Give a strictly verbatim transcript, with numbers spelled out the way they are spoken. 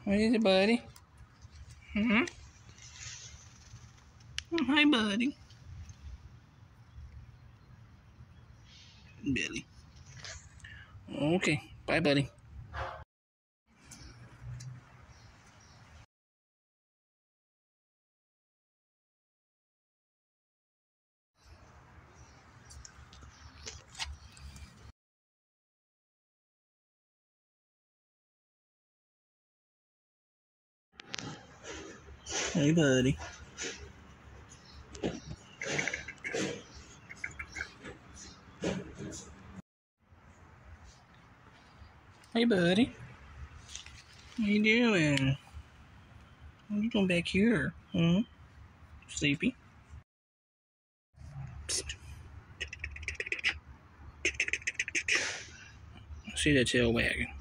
What is it, buddy? Hmm? Oh, hi, buddy. Billy. Okay. Bye, buddy. Hey, buddy. Hey, buddy. What you doing? What you doing back here? Hmm? Sleepy? See that tail wagging.